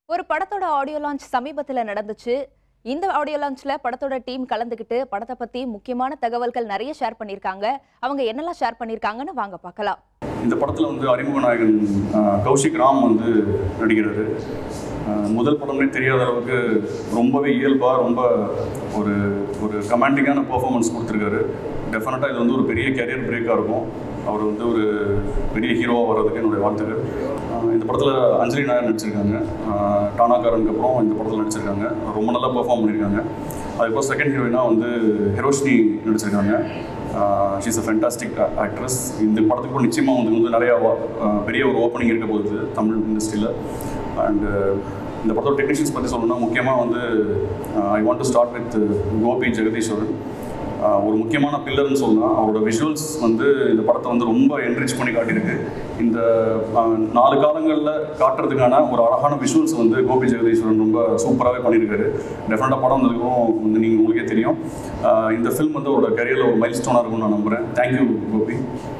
ஒரு படத்தோட audio launch சமீபத்தில் நடந்துச்சு. இந்த ஆடியோ லான்ச்ல படத்தோட டீம் கலந்துக்கிட்டு படத்தை பத்தி முக்கியமான தகவல்கள் நிறைய ஷேர் பண்ணியிருக்காங்க. அவங்க என்னெல்லாம் ஷேர் பண்ணியிருக்காங்கன்னு வாங்க பார்க்கலாம். இந்த படத்தில் வந்து அறிமுக நாயகன் கௌஷிக் ராம் வந்து நடிக்கிறாரு. முதல் படமே தெரியாத அளவுக்கு ரொம்பவே இயல்பாக ரொம்ப ஒரு ஒரு கமாண்டிங்கான பெர்ஃபார்மன்ஸ் கொடுத்துருக்காரு. டெஃபினட்டாக இது வந்து ஒரு பெரிய கேரியர் பிரேக்காக இருக்கும். அவர் வந்து ஒரு பெரிய ஹீரோவாக வர்றதுக்கு என்னுடைய வாழ்த்துக்கள். இந்த படத்தில் அஞ்சலி நாயர் நடிச்சிருக்காங்க. டானாக்காரனுக்கு அப்புறம் இந்த படத்தில் நடிச்சிருக்காங்க. ரொம்ப நல்லா பெர்ஃபார்ம் பண்ணியிருக்காங்க. அதுக்கப்புறம் செகண்ட் ஹீரோயினாக வந்து ஹிரோஷினி நடிச்சிருக்காங்க. She's a fantastic actress. இந்த படத்துக்கு கூட நிச்சயமாக வந்து நிறையா பெரிய ஒரு ஓப்பனிங் இருக்க போகுது தமிழ் இண்டஸ்ட்ரியில். அண்டு இந்த படத்தோட டெக்னீஷியன்ஸ் பற்றி சொல்லணும்னா முக்கியமாக வந்து I want to start with Gopi Jagadeeswaran. ஒரு முக்கியமான பில்லர்னு சொல்லலாம். அவரோட விஷுவல்ஸ் வந்து இந்த படத்தை வந்து ரொம்ப என்ரிச் பண்ணி காட்டியிருக்கு. இந்த 4 காலங்களில் காட்டுறதுக்கான ஒரு அழகான விஷுவல்ஸ் வந்து கோபி ஜெகதீஸ்வரன் ரொம்ப சூப்பராகவே பண்ணியிருக்காரு. டெஃபினட்டாக படம் வந்ததுக்கும் வந்து நீங்கள் உங்களுக்கே தெரியும். இந்த ஃபில்ம் வந்து அவரோட கரியரில் ஒரு மைல் ஸ்டோனாக இருக்கும்னு நான் நம்புகிறேன். தேங்க்யூ கோபி.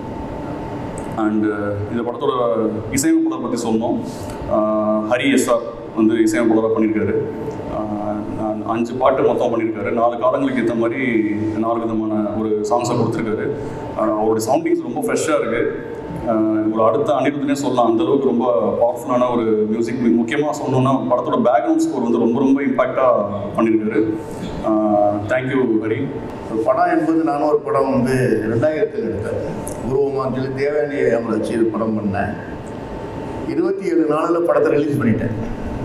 அண்டு இந்த படத்தோட இசையமைப்பாளர் பற்றி சொன்னோம். ஹரி எஸ்ஆர் வந்து இசையமைப்பாளராக பண்ணியிருக்காரு. 5 பாட்டு மொத்தம் பண்ணியிருக்காரு. 4 காலங்களுக்கு ஏற்ற மாதிரி 4 விதமான ஒரு சாங்ஸை கொடுத்துருக்காரு. அவருடைய சவுண்டிங்ஸ் ரொம்ப ஃப்ரெஷ்ஷாக இருக்குது. ஒரு அடுத்த அனிருத்னே சொல்லலாம். அந்தளவுக்கு ரொம்ப பவர்ஃபுல்லான ஒரு மியூசிக். முக்கியமாக சொன்னோன்னா படத்தோட பேக்ரவுண்ட் ஸ்கோர் வந்து ரொம்ப ரொம்ப இம்பாக்டாக பண்ணியிருக்காரு. தேங்க்யூ ஹரி. படம் என்பது நானும் ஒரு படம் வந்து 2000 எடுத்தேன். உருவமாக சொல்லி தேவயானியை அவங்களை வச்சு படம் பண்ணேன். 27 நாளில் படத்தை ரிலீஸ் பண்ணிட்டேன்.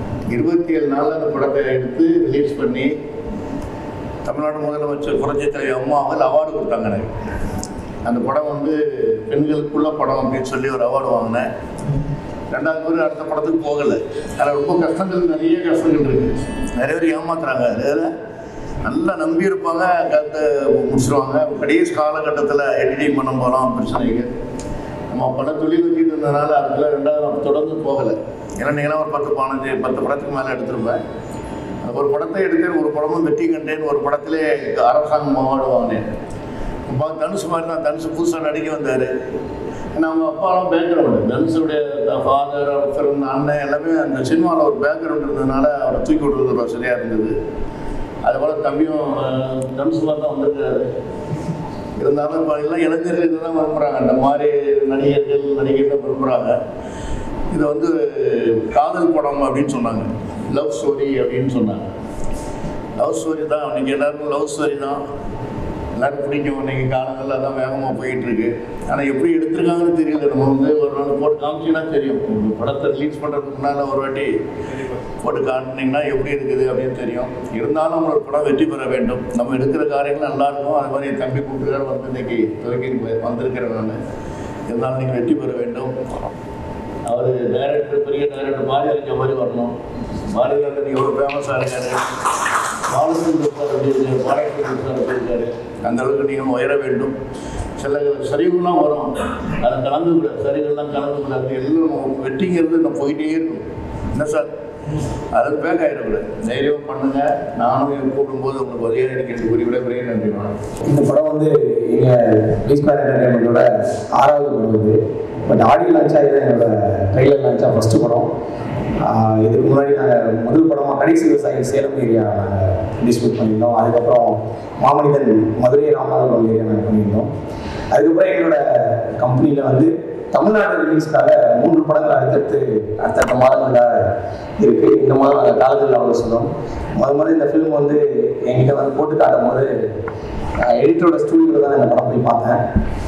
27 நாளில் அந்த படத்தை எடுத்து ரிலீஸ் பண்ணி தமிழ்நாடு முதலமைச்சர் புரட்சி தலைவி அம்மா அவர்கள் அவார்டு கொடுத்தாங்க எனக்கு. அந்த படம் வந்து பெண்களுக்குள்ள படம் அப்படின்னு சொல்லி ஒரு அவார்டு வாங்கினேன். 2வது முறை அடுத்த படத்துக்கு போகலை. அதில் ரொம்ப கஷ்டங்கள், நிறைய கஷ்டங்கள் இருக்குது. நிறைய பேர் ஏமாத்துறாங்க. அதில் நல்லா நம்பி இருப்பாங்க, கருத்தை முடிச்சிருவாங்க. கடைசி காலகட்டத்தில் எடிட்டிங் பண்ண போகிறோம் பிரச்சனைகள். நம்ம பல தொழில் வச்சுட்டு இருந்ததுனால அதுக்குள்ள 2வது தொடர்ந்து போகலை. ஏன்னா நீங்களாம் ஒரு 10 படத்துக்கு மேலே எடுத்திருப்பேன். ஒரு படத்தை எடுத்தேன், ஒரு படமும் வெற்றி கண்டேன். ஒரு படத்திலே அரசாங்கம் அவார்டு வாங்கினேன். தனுஷ் மாதிரி தான். தனுஷ் புதுசாக நடிக்க வந்தார். ஏன்னா அவங்க அப்பாலாம் பேக்ரவுண்டு, தனுஷுடைய ஃபாதர், ஃப்ரெண்ட், அண்ணன் எல்லாமே அந்த சினிமாவில் ஒரு பேக்ரவுண்ட் இருந்ததுனால அவரை தூக்கி விடுறது ஒரு வசதியாக இருந்தது. அதுபோல் தம்பியும் தனுஷ் மாதிரி தான் வந்திருக்காரு. இருந்தாலும் இப்போ எல்லாம் இளைஞர்கள் இதை தான் விரும்புகிறாங்க. அந்த மாதிரி நடிகர்கள் விரும்புகிறாங்க. இது வந்து காதல் படம் அப்படின்னு சொன்னாங்க. லவ் ஸ்டோரி அப்படின்னு சொன்னாங்க. லவ் ஸ்டோரி தான். இன்றைக்கி எல்லாருக்கும் லவ் ஸ்டோரி தான் எல்லோரும் பிடிக்கும். இன்றைக்கி காலங்களில் அதான் வேகமாக போயிட்டுருக்கு. ஆனால் எப்படி எடுத்திருக்காங்கன்னு தெரியல. நம்ம வந்து ஒரு நாள் போட்டு காமிச்சிங்கன்னா தெரியும். படத்தை ரிலீஸ் பண்ணுறதுக்கு முன்னால் ஒரு வாட்டி போட்டு காட்டினீங்கன்னா எப்படி இருக்குது அப்படின்னு தெரியும். இருந்தாலும் நம்மளோட படம் வெற்றி பெற வேண்டும். நம்ம எடுக்கிற காரியங்கள் நல்லாயிருக்கும். அது மாதிரி என் தம்பி கூப்பிட்டுக்கார வந்து இன்றைக்கி துவக்கி வந்திருக்கிறேன் நான். இருந்தாலும் நீங்கள் வெற்றி பெற வேண்டும். அவர் டைரக்டர், பெரிய டைரக்டர் பாரதிராஜா மாதிரி வரணும். பாரதிராஜன் எவ்வளோ ஃபேமஸாக இருக்காரு. பாலச்சந்திர சார் அப்படி இருக்காரு, பாலச்சந்திர சார் அப்படி இருக்காரு. அந்த அளவுக்கு நீங்கள் உயர வேண்டும். சில சரிவுலாம் வரும், அதை கலந்துக்கூடாது. சரிகள்லாம் கலந்துக்கூடாது. எல்லாம் வெற்றிங்கிறது நம்ம போயிட்டே இருக்கும். என்ன சார், அது பேக் ஆகிடக்கூடாது. தைரியமாக பண்ணுங்கள். நானும் கூப்பிடும்போது உங்களுக்கு வரையாக இருக்கிறது குறிப்பிட பெரிய நன்றி. இந்த படம் வந்து எங்கள் ஈஸ்கொயர் என்டர்டைன்மெண்ட்டோட 6வது படம் இது. பட் ஆடியோ லான்ச்சாக இது என்னோட ட்ரெய்லர் லான்ச்சாக ஃபஸ்ட்டு படம். இதுக்கு முன்னாடி நாங்கள் முதல் படமாக கடைசி விவசாயி சேலம் ஏரியா நாங்கள் டிஸ்ட்ரிபியூட் பண்ணியிருந்தோம். அதுக்கப்புறம் மாமனிதன் மதுரை ராமநாதபுரம் ஏரியா நாங்கள் பண்ணியிருந்தோம். அதுக்கப்புறம் எங்களோட கம்பெனியில் வந்து தமிழ்நாடு ரிலீஸ்க்காக 3 படங்கள் அடுத்தடுத்த மாதங்களாக இருக்குது. இந்த மாதம் நாங்கள் காலங்களில் அவ்வளோ சொன்னோம். முதல்ல இந்த ஃபிலிம் வந்து என்கிட்ட வந்து போட்டு காட்டும் போது எடிட்டரோட ஸ்டூடியோவில் தான் இந்த படம் போய் பார்த்தேன்.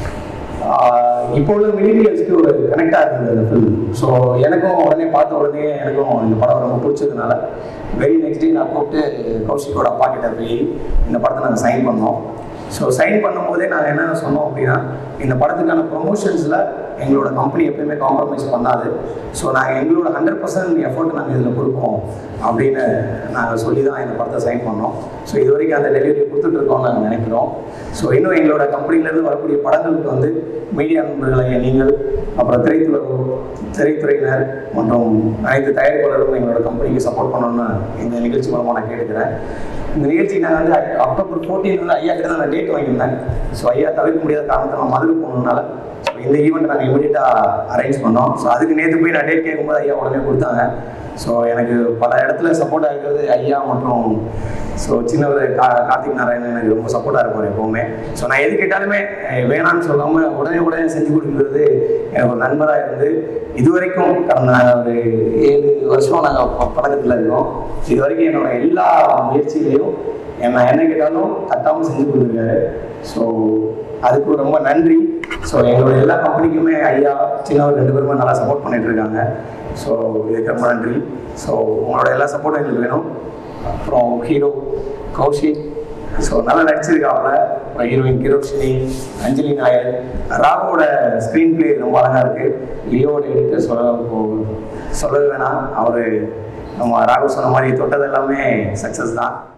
இப்போ உள்ள மில்லினியல்ஸ்க்கு ஒரு கனெக்டாக இருந்தது அந்த ஃபிலிம். ஸோ எனக்கும் உடனே பார்த்த உடனே எனக்கும் இந்த படம் ரொம்ப பிடிச்சதுனால வெரி நெக்ஸ்ட் டே நான் கூப்பிட்டு கௌஷிக்கோட அப்பா கிட்ட போய் இந்த படத்தை நாங்கள் சைன் பண்ணோம். ஸோ சைன் பண்ணும்போதே நாங்கள் என்ன சொன்னோம் அப்படின்னா, இந்த படத்துக்கான ப்ரொமோஷன்ஸில் எங்களோட கம்பெனி எப்பயுமே காம்ப்ரமைஸ் பண்ணாது. ஸோ நாங்கள் எங்களோட 100% எஃபோர்ட் நாங்கள் இதில் கொடுப்போம் அப்படின்னு நாங்கள் சொல்லி தான் இந்த படத்தை சைன் பண்ணோம். ஸோ இது வரைக்கும் அந்த டெலிவரி கொடுத்துட்ருக்கோம்னு நாங்கள் நினைக்கிறோம். ஸோ இன்னும் எங்களோட கம்பெனிலேருந்து வரக்கூடிய படங்களுக்கு வந்து மீடியா நண்பர்களை நீங்கள், அப்புறம் திரைத்துறையினர் மற்றும் அனைத்து தயாரிப்பாளர்களும் எங்களோட கம்பெனிக்கு சப்போர்ட் பண்ணணும்னு இந்த நிகழ்ச்சி மூலமாக நான் கேட்டுக்கிறேன். இந்த நிகழ்ச்சி நான் வந்து அக்டோபர் 14 வந்து ஐயா கிட்ட தான் நான் டேட் வாங்கியிருந்தேன். ஸோ ஐயா தவிர்க்க முடியாத காரணத்தை நான் மதுரை போகணுன்னால இந்த ஈவெண்ட் நாங்கள் இமீடியட்டாக அரேஞ்ச் பண்ணோம். ஸோ அதுக்கு நேற்று போய் நான் டேட் கேட்கும்போது ஐயா உடனே கொடுத்தாங்க. ஸோ எனக்கு பல இடத்துல சப்போர்ட்டாக இருக்கிறது ஐயா மற்றும் ஸோ சின்னவர் கார்த்திக் நாராயணன் எனக்கு ரொம்ப சப்போர்ட்டாக இருப்பார் எப்போவுமே. ஸோ நான் எது கேட்டாலுமே வேணான்னு சொல்லாமல் உடனே செஞ்சு கொடுக்குறது எனக்கு ஒரு நண்பராக இருந்து இது வரைக்கும் கடந்த ஒரு 7 வருஷம் நாங்கள் பழக்கத்தில் இருக்கோம். இது வரைக்கும் என்னோட எல்லா முயற்சியிலையும் நான் என்ன கேட்டாலும் தட்டாமல் செஞ்சு கொடுத்துருக்காரு. ஸோ அதுக்கு ரொம்ப நன்றி. ஸோ எங்களோட எல்லா கம்பெனிக்குமே ஐயா சின்னவர் 2 பேருமே நல்லா சப்போர்ட் பண்ணிட்டு இருக்காங்க. ஸோ இதுக்கு ரொம்ப நன்றி. ஸோ உங்களோட எல்லா சப்போர்ட்டும் எங்களுக்கு வேணும். அப்புறம் ஹீரோ கௌஷிக் ஸோ நல்லா நடிச்சிருக்காப்புல. ஹீரோயின் கிரோஷினி, அஞ்சலி நாயர், ராகவோட ஸ்க்ரீன் பிளே ரொம்ப அழகாக இருக்குது. லியோட எடிட்டர் சொல்லவே வேணாம். அவர் நம்ம ராகவ் சொன்ன மாதிரி தொட்டது எல்லாமே சக்ஸஸ் தான்.